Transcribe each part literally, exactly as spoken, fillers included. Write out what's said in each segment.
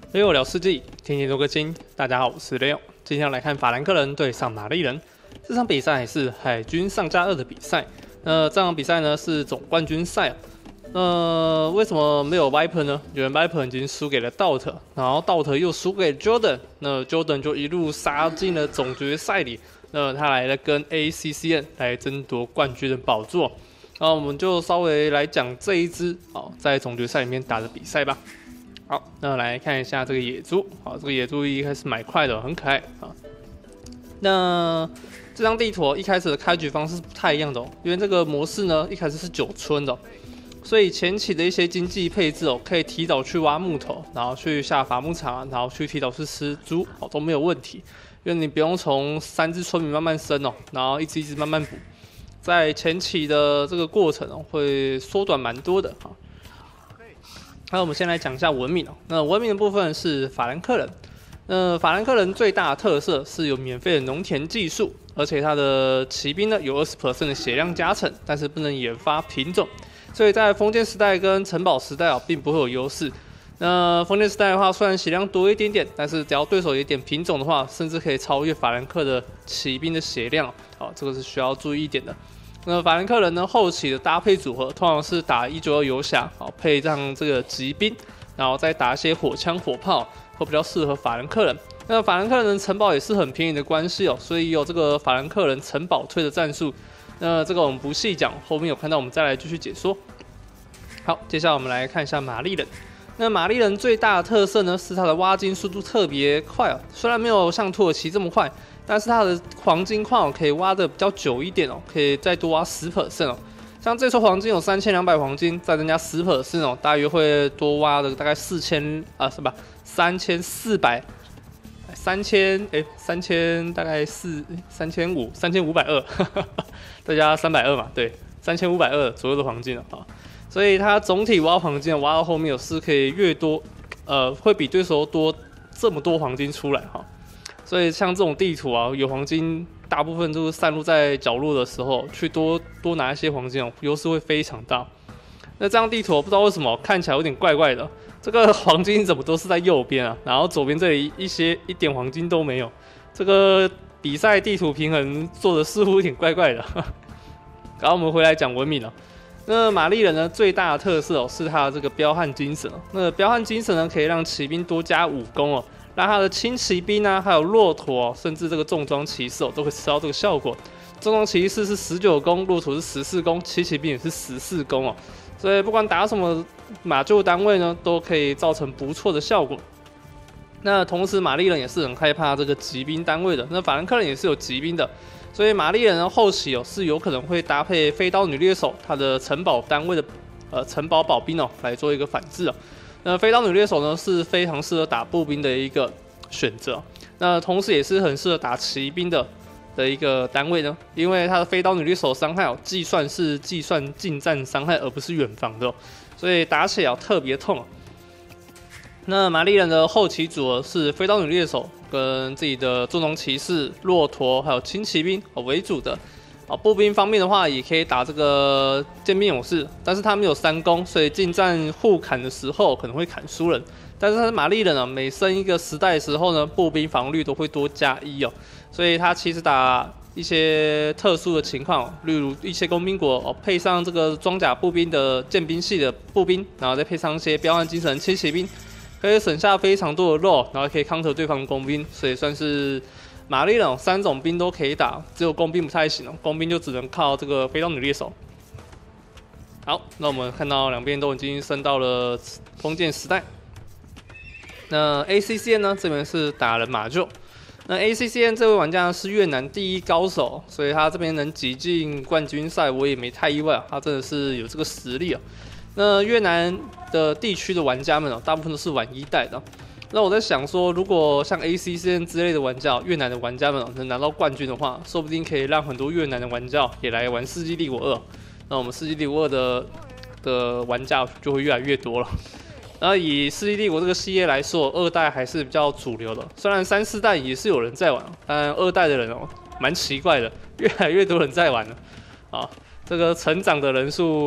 雷欧聊世纪，天天多个金。大家好，我是雷欧。今天要来看法兰克人对上玛丽人。这场比赛是海军上加二的比赛。那这场比赛呢是总冠军赛。那为什么没有 Viper 呢？因为 Viper 已经输给了 Dot， 然后 Dot 又输给 Jordan， 那 Jordan 就一路杀进了总决赛里。那他来了跟 A C C N 来争夺冠军的宝座。那我们就稍微来讲这一支哦，在总决赛里面打的比赛吧。好，那来看一下这个野猪。好，这个野猪一开始买快的，很可爱啊。那这张地图一开始的开局方式不太一样的哦，因为这个模式呢一开始是九村的、哦，所以前期的一些经济配置哦，可以提早去挖木头，然后去下伐木场，然后去提早去吃猪，哦都没有问题，因为你不用从三只村民慢慢生哦，然后一只一只慢慢补，在前期的这个过程哦会缩短蛮多的啊。那我们先来讲一下文明哦。那文明的部分是法兰克人。那法兰克人最大的特色是有免费的农田技术，而且它的骑兵呢有 百分之二十 的血量加成，但是不能研发品种，所以在封建时代跟城堡时代啊并不会有优势。那封建时代的话，虽然血量多一点点，但是只要对手有一点品种的话，甚至可以超越法兰克的骑兵的血量。好，这个是需要注意一点的。那法兰克人呢，后期的搭配组合通常是打一九二游侠，好配上这个骑兵，然后再打一些火枪火炮，会比较适合法兰克人。那法兰克人的城堡也是很便宜的关系哦，所以有这个法兰克人城堡推的战术。那这个我们不细讲，后面有看到我们再来继续解说。好，接下来我们来看一下玛丽人。那玛丽人最大的特色呢，是它的挖金速度特别快哦，虽然没有像土耳其这么快。但是它的黄金矿可以挖的比较久一点哦，可以再多挖 百分之十 哦。像这撮黄金有三千两百黄金，再增加 百分之十 哦，大约会多挖的大概四千啊，是吧？三千四百，三千哎，三千大概四三千五，三千五百二，再加三百二嘛，对，三千五百二左右的黄金了啊。所以它总体挖黄金挖到后面有是可以越多，呃，会比对手多这么多黄金出来哈。所以像这种地图啊，有黄金，大部分都是散落在角落的时候，去多多拿一些黄金哦，优势会非常大。那这张地图我不知道为什么看起来有点怪怪的，这个黄金怎么都是在右边啊？然后左边这里一些一点黄金都没有，这个比赛地图平衡做的似乎有点怪怪的。然后我们回来讲文明了。那玛丽人呢，最大的特色哦是它的这个彪悍精神哦。那彪悍精神呢，可以让骑兵多加武功哦。那它的轻骑兵啊，还有骆驼、哦，甚至这个重装骑士哦，都会吃到这个效果。重装骑士是十九攻，骆驼是十四攻，轻骑兵也是十四攻哦。所以不管打什么马厩单位呢，都可以造成不错的效果。那同时，玛丽人也是很害怕这个骑兵单位的。那法兰克人也是有骑兵的，所以玛丽人后期哦是有可能会搭配飞刀女猎手，它的城堡单位的呃城堡保兵哦来做一个反制哦。那飞刀女猎手呢是非常适合打步兵的一个选择，那同时也是很适合打骑兵的的一个单位呢，因为它的飞刀女猎手伤害哦，计算是计算近战伤害，而不是远防的、哦，所以打起来特别痛、哦。那玛丽人的后期组合是飞刀女猎手跟自己的重装骑士、骆驼还有轻骑兵为主的。啊，步兵方面的话，也可以打这个剑兵勇士，但是他没有三攻，所以近战互砍的时候可能会砍输人。但是他是玛丽人啊，每升一个时代的时候呢，步兵防御率都会多加一哦，所以他其实打一些特殊的情况，例如一些工兵国哦，配上这个装甲步兵的剑兵系的步兵，然后再配上一些彪悍精神轻骑兵，可以省下非常多的肉，然后可以 counter 对方的工兵，所以算是。玛丽人三种兵都可以打，只有工兵不太行哦，工兵就只能靠这个飞刀女猎手。好，那我们看到两边都已经升到了封建时代。那 A C C N 呢，这边是打人马厩。那 A C C N 这位玩家是越南第一高手，所以他这边能挤进冠军赛，我也没太意外啊，他真的是有这个实力啊。那越南的地区的玩家们哦，大部分都是玩一代的。那我在想说，如果像 A C C N 之类的玩家，越南的玩家们能拿到冠军的话，说不定可以让很多越南的玩家也来玩《世纪帝国二》。那我们《世纪帝国二》的的玩家就会越来越多了。然后以《世纪帝国》这个系列来说，二代还是比较主流的。虽然三四代也是有人在玩，但二代的人哦，蛮奇怪的，越来越多人在玩了。啊，这个成长的人数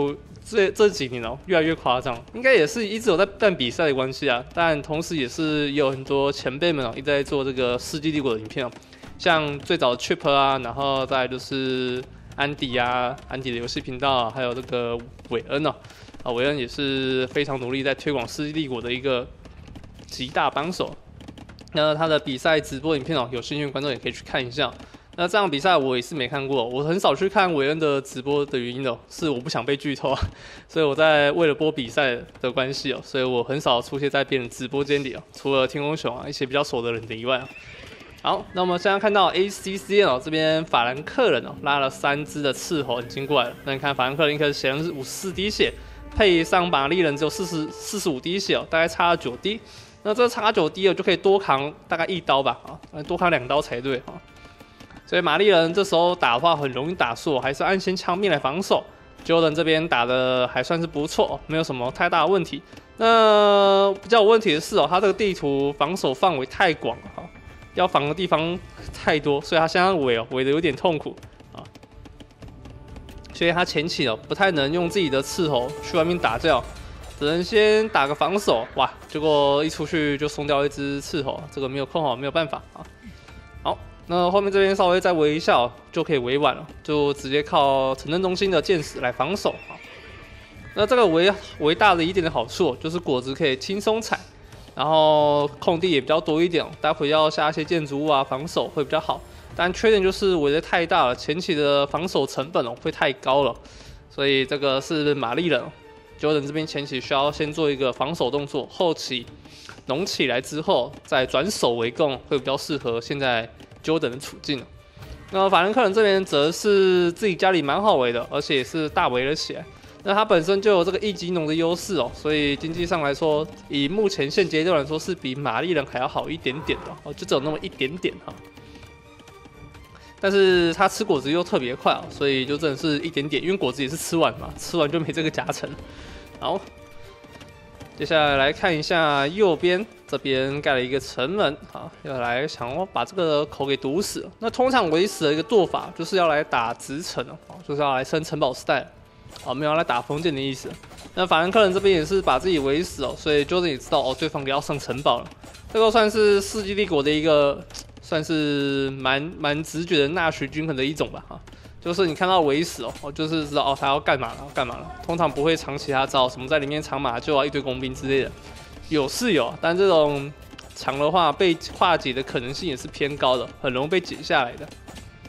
这这几年哦、越来越夸张，应该也是一直有在办比赛的关系啊。但同时也是也有很多前辈们哦、一直在做这个世纪帝国的影片哦、像最早的 Chip 啊，然后再来就是安迪啊，安迪的游戏频道、啊，还有这个韦恩哦、啊，韦恩也是非常努力在推广世纪帝国的一个极大帮手。那他的比赛直播影片哦、有兴趣的观众也可以去看一下。那这场比赛我也是没看过，我很少去看韦恩的直播的原因哦，是我不想被剧透啊，所以我在为了播比赛的关系哦，所以我很少出现在别人直播间里哦，除了天空熊啊一些比较熟的人的以外啊。好，那我们现在看到 A C C N 哦，这边法兰克人哦拉了三只的赤猴已经过来了，那你看法兰克人一开始显然是五十四滴血，配上玛丽人只有四十四十五滴血哦，大概差了九滴，那这差九滴哦就可以多扛大概一刀吧啊，多扛两刀才对啊。所以玛丽人这时候打的话很容易打输，还是按先枪面来防守。Jordan 这边打的还算是不错，没有什么太大的问题。那比较有问题的是哦，他这个地图防守范围太广了哈，要防的地方太多，所以他现在围哦围的有点痛苦啊。所以他前期哦不太能用自己的斥候去外面打架，只能先打个防守。哇，结果一出去就松掉一只斥候，这个没有控好，没有办法啊。好。那后面这边稍微再围一下、哦、就可以围完了，就直接靠城镇中心的箭矢来防守啊。那这个围围大的一点的好处、哦、就是果子可以轻松踩，然后空地也比较多一点、哦，待会要下一些建筑物啊防守会比较好。但缺点就是围得太大了，前期的防守成本哦会太高了，所以这个是玛丽人 Jordan 这边前期需要先做一个防守动作，后期浓起来之后再转守为攻，会比较适合现在Jordan 的处境。那法兰克人这边则是自己家里蛮好围的，而且也是大围了起来。那他本身就有这个一级农的优势哦，所以经济上来说，以目前现阶段来说是比玛丽人还要好一点点的哦，就只有那么一点点哈。但是他吃果子又特别快哦，所以就真的是一点点，因为果子也是吃完嘛，吃完就没这个夹层。好。接下来来看一下右边这边盖了一个城门，好，要来想要把这个口给堵死。那通常围死的一个做法就是要来打直城哦，就是要来升城堡时代，哦，没有要来打封建的意思。那法兰克人这边也是把自己围死哦，所以 Jordan 也知道哦，对方要上城堡了。这个算是世纪帝国的一个，算是蛮蛮直觉的纳许均衡的一种吧，哈。就是你看到围死哦，就是知道哦他要干嘛了，要干嘛了。通常不会藏其他招，什么在里面藏马厩啊、一堆工兵之类的，有是有，但这种藏的话被化解的可能性也是偏高的，很容易被解下来的。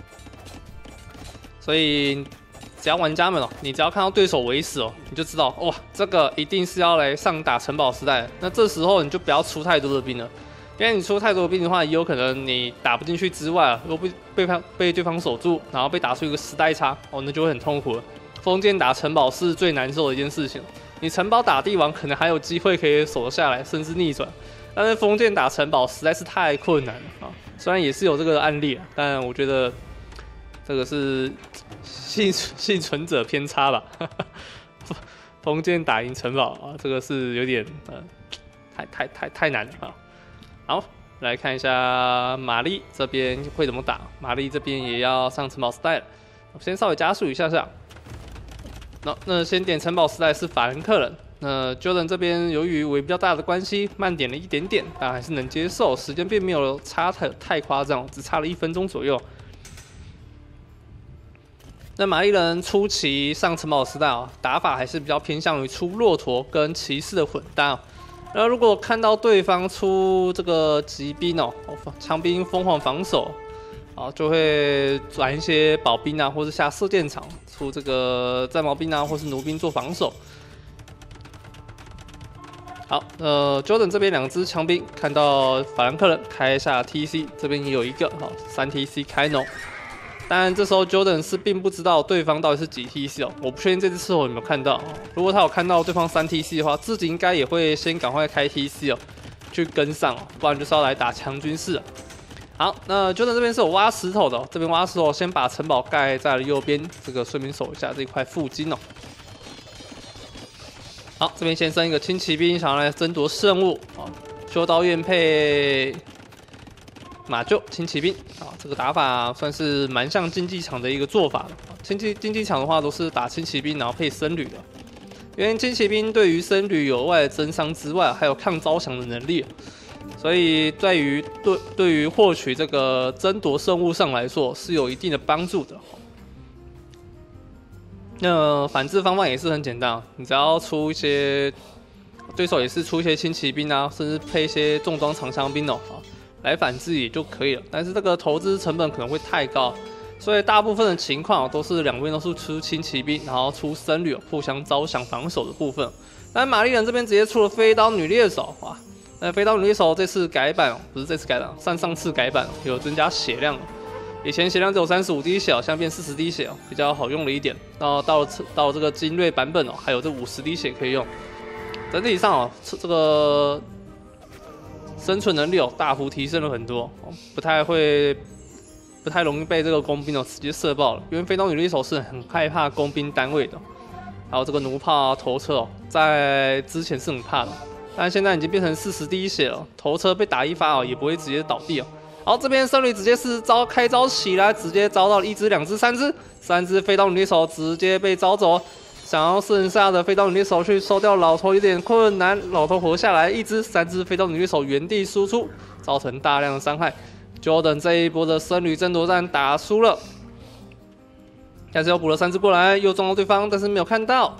所以只要玩家们哦，你只要看到对手围死哦，你就知道哇，这个一定是要来上打城堡时代的。那这时候你就不要出太多的兵了。因为你出太多的兵的话，也有可能你打不进去之外，如果被被被对方守住，然后被打出一个时代差，哦，那就会很痛苦了。封建打城堡是最难受的一件事情，你城堡打帝王可能还有机会可以守得下来，甚至逆转，但是封建打城堡实在是太困难了啊！虽然也是有这个案例，但我觉得这个是幸幸存者偏差吧。封建打赢城堡啊，这个是有点呃，太太太太难了啊！好，来看一下玛丽这边会怎么打。玛丽这边也要上城堡时代了，我先稍微加速一下下。那那先点城堡时代是法兰克人。那 Jordan 这边由于围比较大的关系，慢点了一点点，但还是能接受，时间并没有差太太夸张，只差了一分钟左右。那玛丽人初期上城堡时代啊，打法还是比较偏向于出骆驼跟骑士的混搭。然后如果看到对方出这个骑兵哦，枪兵疯狂防守，啊，就会转一些保兵啊，或是下射箭场出这个战矛兵啊，或是弩兵做防守。好，呃 ，Jordan 这边两只枪兵看到法兰克人开一下 T C， 这边也有一个，好，三 T C 开农。当然，这时候 Jordan 是并不知道对方到底是几 T C 哦，我不确定这只斥候有没有看到。如果他有看到对方三 T C 的话，自己应该也会先赶快开 T C 哦，去跟上哦，不然就是要来打强军事了。好，那 Jordan 这边是有挖石头的、哦，这边挖石头先把城堡盖在了右边，这个顺便守一下这一块附近哦。好，这边先升一个轻骑兵，想要来争夺圣物啊，修道院配马厩轻骑兵啊，这个打法算是蛮像竞技场的一个做法的。竞技竞技场的话都是打轻骑兵，然后配僧侣的。 因为轻骑兵对于僧侣有额外的增伤之外，还有抗招降的能力，所以在于对对于获取这个争夺圣物上来说是有一定的帮助的。那反制方法也是很简单，你只要出一些对手也是出一些轻骑兵啊，甚至配一些重装长枪兵哦，来反制也就可以了。但是这个投资成本可能会太高。 所以大部分的情况都是两边都是出轻骑兵，然后出僧侣，互相招降防守的部分。但玛丽人这边直接出了飞刀女猎手，哇！那飞刀女猎手这次改版哦，不是这次改版，上上次改版有增加血量，以前血量只有三十五滴血，现在变四十滴血哦，比较好用了一点。然后到了到了这个精锐版本哦，还有这五十滴血可以用。整体上哦，这个生存能力哦大幅提升了很多，不太会。 不太容易被这个工兵哦直接射爆了，因为飞刀女猎手是很害怕工兵单位的，还有这个弩炮啊、头车哦，在之前是很怕的，但现在已经变成四十滴血了，头车被打一发哦也不会直接倒地哦。然后这边僧侣直接是招开招起来，直接招到了一只、两只、三只，三只飞刀女猎手直接被招走，想要剩下的飞刀女猎手去收掉老头有点困难，老头活下来一只，三只飞刀女猎手原地输出，造成大量的伤害。 Jordan 这一波的僧侣争夺战打输了，但是又补了三只过来，又撞到对方，但是没有看到。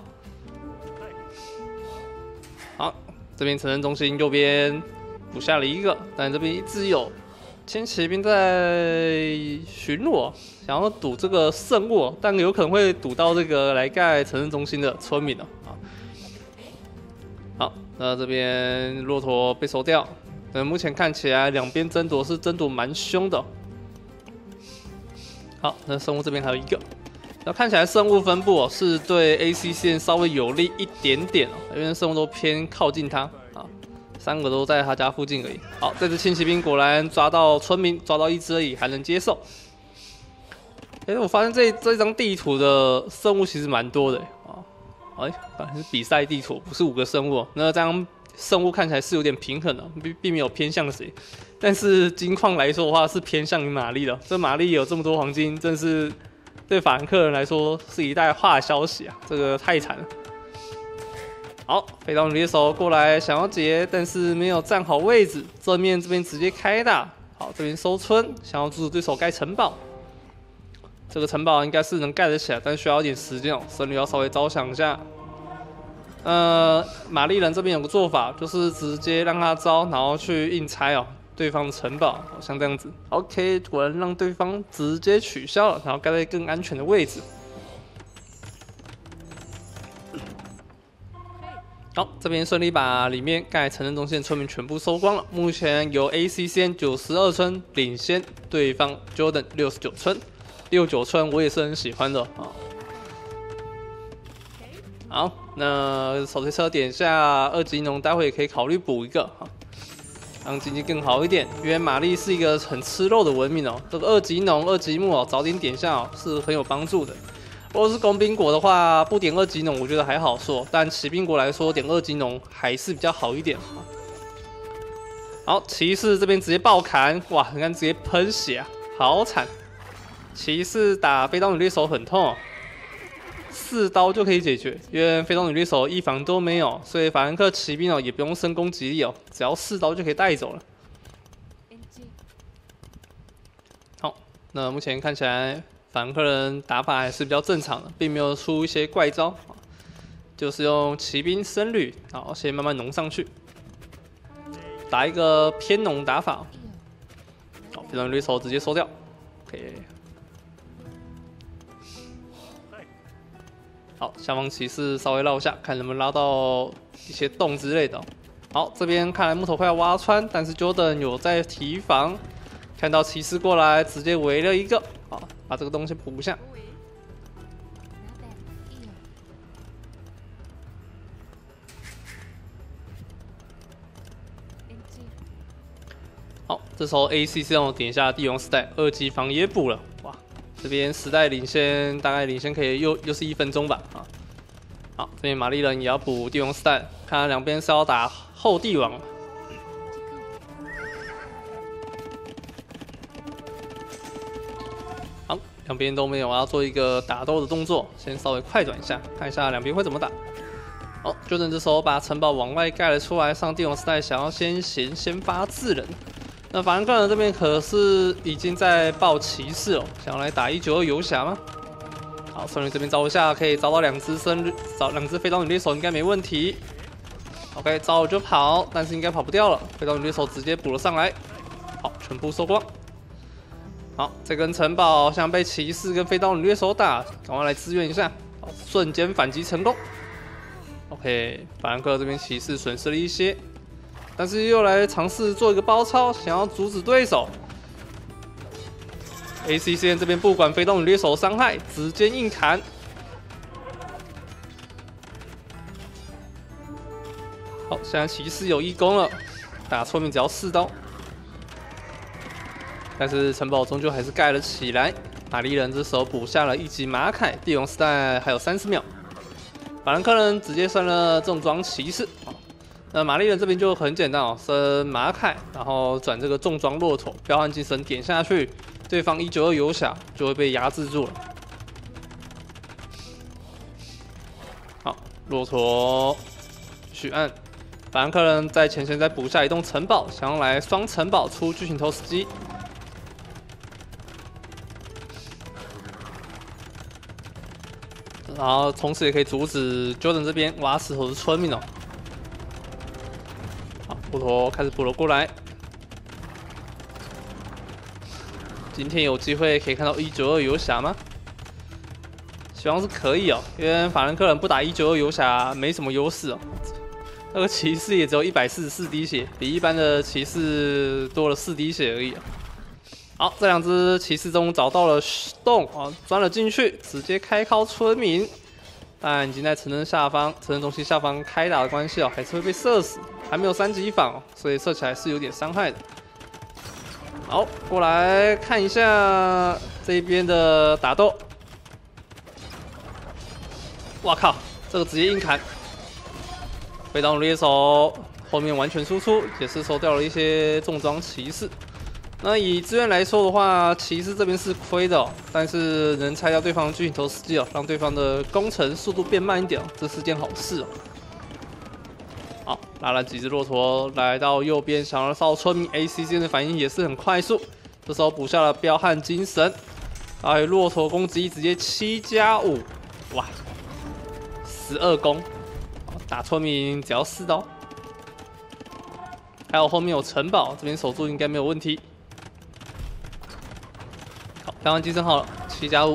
好，这边城镇中心右边补下了一个，但这边一直有轻骑兵在巡逻，想要堵这个圣物，但有可能会堵到这个来盖城镇中心的村民了啊。好，那这边骆驼被收掉。 呃，目前看起来两边争夺是争夺蛮凶的。好，那生物这边还有一个，那看起来生物分布哦是对 A C 线稍微有利一点点哦，因为生物都偏靠近它啊，三个都在他家附近而已。好，这只轻骑兵果然抓到村民，抓到一只而已，还能接受。哎、欸，我发现这这张地图的生物其实蛮多的啊，哎，反正是比赛地图，不是五个生物。那这样。 生物看起来是有点平衡的，并并没有偏向谁，但是金矿来说的话是偏向于玛丽的。这玛丽有这么多黄金，真是对法兰克人来说是一代坏消息啊！这个太惨了。好，飞刀女猎手过来想要截，但是没有站好位置，正面这边直接开大。好，这边收村，想要阻止对手盖城堡。这个城堡应该是能盖得起来，但需要一点时间哦。僧侣要稍微着想一下。 呃，玛丽人这边有个做法，就是直接让他招，然后去硬拆哦对方的城堡，像这样子。OK， 果然让对方直接取消了，然后盖在更安全的位置。好，这边顺利把里面盖城镇中心的村民全部收光了。目前由 A C 先九十二村领先对方 Jordan 六十九村，六九村我也是很喜欢的啊。 好，那手推车点下二级农，待会也可以考虑补一个哈，让经济更好一点。因为玛丽是一个很吃肉的文明哦，这个二级农、二级木哦，早点点下哦是很有帮助的。如果是工兵国的话，不点二级农我觉得还好说，但骑兵国来说点二级农还是比较好一点。好，骑士这边直接爆砍，哇，你看直接喷血啊，好惨！骑士打飞刀女猎手很痛哦。 四刀就可以解决，因为飞刀女猎手一防都没有，所以法兰克骑兵哦也不用深攻击力哦，只要四刀就可以带走了。好，那目前看起来法兰克人打法还是比较正常的，并没有出一些怪招，就是用骑兵僧侣，然后先慢慢农上去，打一个偏农打法。好，飞刀女猎手直接收掉 ，OK。 好，下方骑士稍微绕一下，看能不能拉到一些洞之类的。好，这边看来木头快要挖穿，但是 Jordan 有在提防，看到骑士过来，直接围了一个，好，把这个东西补下。好，这时候 A C 是让我点一下帝王时代，二级防也补了，哇！ 这边时代领先，大概领先可以又又是一分钟吧啊。好，这边玛丽人也要补帝王时代，看两边是要打后帝王。好，两边都没有，我要做一个打斗的动作，先稍微快转一下，看一下两边会怎么打。 好，就等这时候把城堡往外盖了出来，上帝王时代想要先行先发制人。那法兰克人这边可是已经在报骑士哦，想要来打一九二游侠吗？好，圣女这边招一下，可以招到两只生找两只飞刀女猎手应该没问题。OK， 招了就跑，但是应该跑不掉了，飞刀女猎手直接补了上来。好，全部收光。好，这根城堡好像被骑士跟飞刀女猎手打，赶快来支援一下。好，瞬间反击成功。OK， 法兰克这边骑士损失了一些，但是又来尝试做一个包抄，想要阻止对手。A C C N 这边不管飞刀女猎手伤害，直接硬砍。好，现在骑士有一攻了，打村民只要四刀，但是城堡终究还是盖了起来。玛丽人这时候补下了一级马凯，帝王时代还有三十秒。法兰克人直接升了重装骑士，那玛丽人这边就很简单哦，升马凯，然后转这个重装骆驼，彪悍精神点下去，对方一九二游侠就会被压制住了。好，骆驼去按，法兰克人在前线再补下一栋城堡，想要来双城堡出巨型投石机。然后同时也可以阻止 Jordan 这边挖石头的村民哦。好，骆驼开始补了过来。今天有机会可以看到一九二游侠吗？希望是可以哦，因为法兰克人不打一九二游侠没什么优势哦。那个骑士也只有一百四十四滴血，比一般的骑士多了四滴血而已啊。好，这两只骑士中找到了洞啊，钻了进去，直接开敲村民。但已经在城镇下方、城镇中心下方开打的关系哦，还是会被射死。还没有三级反哦，所以射起来是有点伤害的。好，过来看一下这边的打斗。哇靠，这个直接硬砍！飞刀猎手后面完全输出，也是收掉了一些重装骑士。那以资源来说的话，骑士这边是亏的哦，但是能拆掉对方的巨型投石机哦，让对方的攻城速度变慢一点，这是件好事哦。好，拉了几只骆驼来到右边，想要烧村民 A C C 的反应也是很快速，这时候补下了彪悍精神，还有骆驼攻击直接七加五，哇，十二攻，打村民只要四刀。还有后面有城堡，这边守住应该没有问题。好，刚刚精神好了，七加五。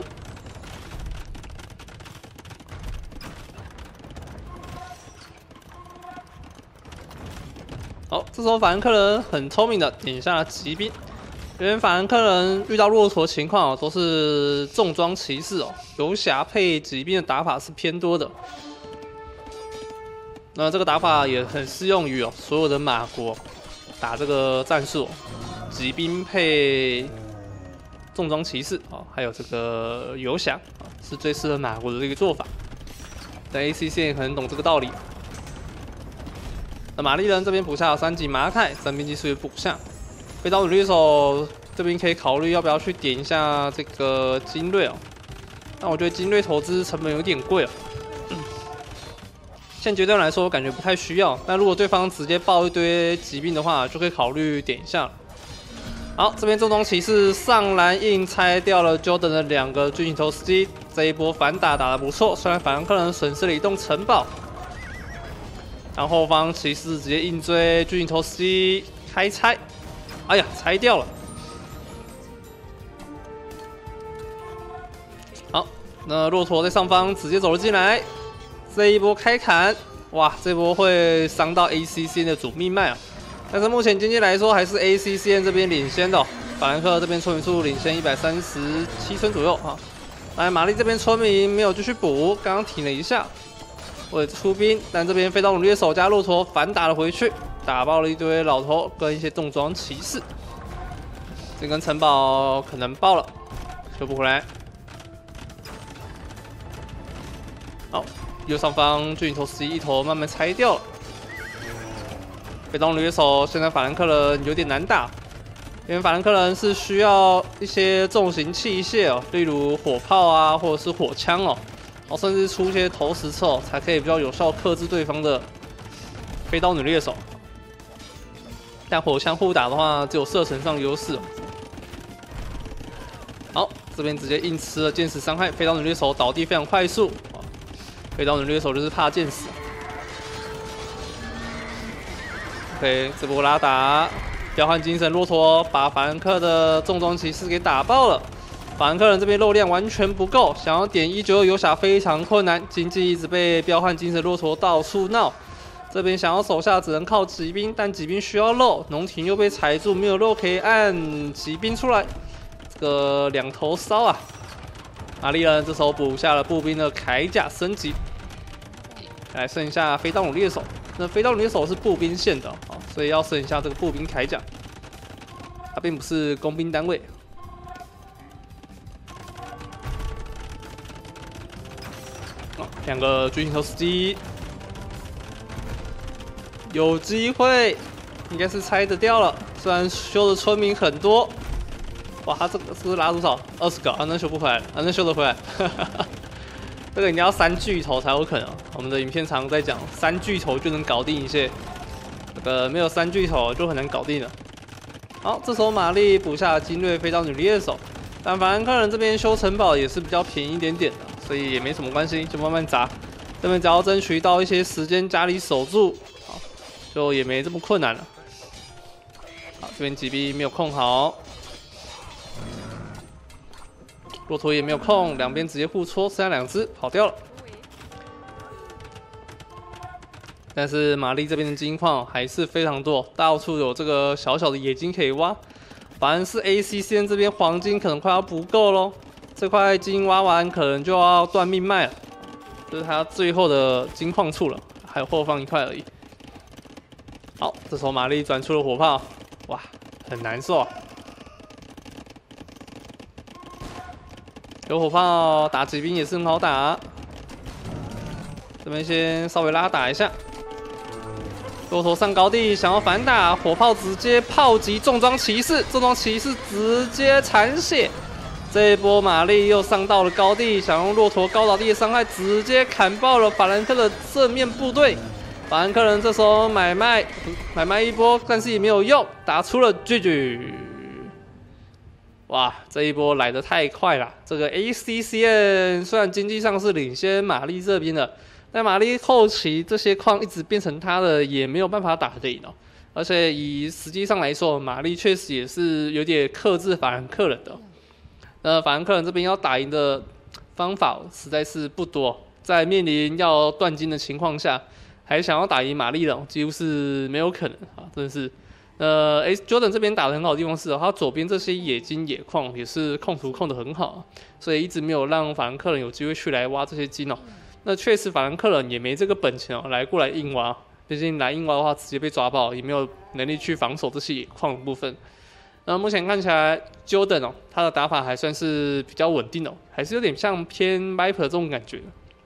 好，这时候法兰克人很聪明的点下了骑兵，因为法兰克人遇到骆驼情况哦，都是重装骑士哦，游侠配骑兵的打法是偏多的。那这个打法也很适用于哦所有的马国打这个战术、哦，骑兵配重装骑士啊、哦，还有这个游侠啊、哦，是最适合马国的这个做法。但 A C C 也很懂这个道理。那玛丽人这边补下了三级马凯，三边技术也补下。飞刀女猎手这边可以考虑要不要去点一下这个精锐哦。但我觉得精锐投资成本有点贵哦。现阶段来说，我感觉不太需要。但如果对方直接爆一堆疾病的话，就可以考虑点一下了。好，这边重装骑士上篮硬拆掉了 Jordan 的两个巨型投石机，这一波反打打得不错。虽然法兰克人损失了一栋城堡，然后后方骑士直接硬追巨型投石机开拆，哎呀，拆掉了。好，那骆驼在上方直接走了进来。这一波开砍，哇，这波会伤到 A C C N 的主命脉啊！但是目前经济来说，还是 A C C N 这边领先的、哦。法兰克这边村民数领先一百三十七村左右啊。来，玛丽这边村民没有继续补，刚刚停了一下，为了出兵，但这边飞刀弩猎手加骆驼反打了回去，打爆了一堆老头跟一些重装骑士。这根城堡可能爆了，修不回来。好。右上方巨型投石机一头慢慢拆掉了，飞刀掠手现在法兰克人有点难打，因为法兰克人是需要一些重型器械哦，例如火炮啊或者是火枪哦， 哦，甚至出一些投石车、哦，才可以比较有效克制对方的飞刀女猎手。但火枪互打的话，只有射程上优势、哦。好，这边直接硬吃了剑矢伤害，飞刀女猎手倒地非常快速。飞刀女猎手就是怕剑矢。OK， 这波拉打，彪悍精神骆驼把法兰克的重装骑士给打爆了。法兰克人这边肉量完全不够，想要点一九二游侠非常困难，经济一直被彪悍精神骆驼到处闹。这边想要手下只能靠骑兵，但骑兵需要肉，农田又被踩住，没有肉可以按骑兵出来，这个两头烧啊！玛丽人这时候补下了步兵的铠甲升级，来剩下飞刀弩猎手。那飞刀弩猎手是步兵线的啊，所以要剩下这个步兵铠甲，它并不是工兵单位。两个巨型投石机。有机会，应该是拆得掉了。虽然修的村民很多，哇，他这个是不是拉多少？二十个啊，能修不回来，啊，能修得回来。这个你要三巨头才有可能。我们的影片常在讲，三巨头就能搞定一切。这个没有三巨头就很难搞定了。好，这时候玛丽补下精锐飞刀女猎手，但法兰克人这边修城堡也是比较便宜一点点的，所以也没什么关系，就慢慢砸。这边只要争取到一些时间家里守住。就也没这么困难了。好，这边骑兵没有控好，骆驼也没有控，两边直接互戳，剩下两只跑掉了。但是玛丽这边的金矿还是非常多，到处有这个小小的野金可以挖。反而是 A C C N 这边黄金可能快要不够喽，这块金挖完可能就要断命脉了，这、就是它最后的金矿处了，还有后方一块而已。好，这时候玛丽转出了火炮，哇，很难受啊！有火炮打骑兵也是很好打。这边先稍微拉打一下，骆驼上高地想要反打，火炮直接炮击重装骑士，重装骑士直接残血。这一波玛丽又上到了高地，想用骆驼高倒地的伤害直接砍爆了法兰克的正面部队。法兰克人这时候买卖买卖一波，但是也没有用，打出了 G G。哇，这一波来得太快了！这个 A C C N 虽然经济上是领先玛丽这边的，但玛丽后期这些矿一直变成他的，也没有办法打得赢哦。而且以实际上来说，玛丽确实也是有点克制法兰克人的。那法兰克人这边要打赢的方法实在是不多，在面临要断金的情况下。还想要打赢玛丽人，几乎是没有可能啊！真的是，呃，哎 ，Jordan 这边打得很好的地方是，他左边这些野金野矿也是控图控得很好，所以一直没有让法兰克人有机会去来挖这些金哦。那确实法兰克人也没这个本钱哦，来过来硬挖，毕竟来硬挖的话直接被抓爆，也没有能力去防守这些野矿的部分。那目前看起来 Jordan 哦，他的打法还算是比较稳定哦，还是有点像偏 Viper 这种感觉。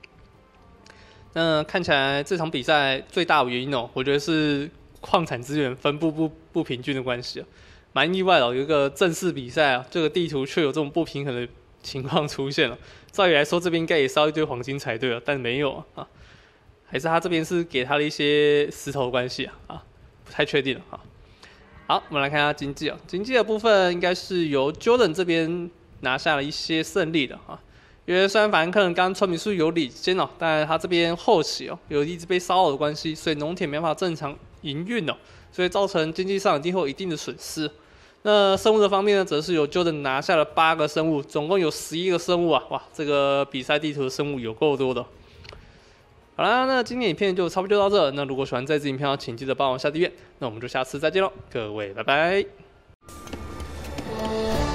那看起来这场比赛最大的原因哦，我觉得是矿产资源分布不不平均的关系啊，蛮意外的、哦。有一个正式比赛啊，这个地图却有这种不平衡的情况出现了。照理来说，这边应该也烧一堆黄金才对啊，但没有啊，还是他这边是给他的一些石头的关系啊，啊，不太确定了啊。好，我们来看一下经济啊，经济的部分应该是由 Jordan 这边拿下了一些胜利的啊。因为虽然法兰克人刚刚村民数有领先哦，但他这边后期哦有一直被骚扰的关系，所以农田没办法正常营运哦，所以造成经济上一定会有一定的损失。那生物的方面呢，则是由 Jordan 拿下了八个生物，总共有十一个生物啊！哇，这个比赛地图的生物有够多的。好啦，那今天影片就差不多就到这。那如果喜欢这支影片，请记得帮我下订阅。那我们就下次再见喽，各位拜拜。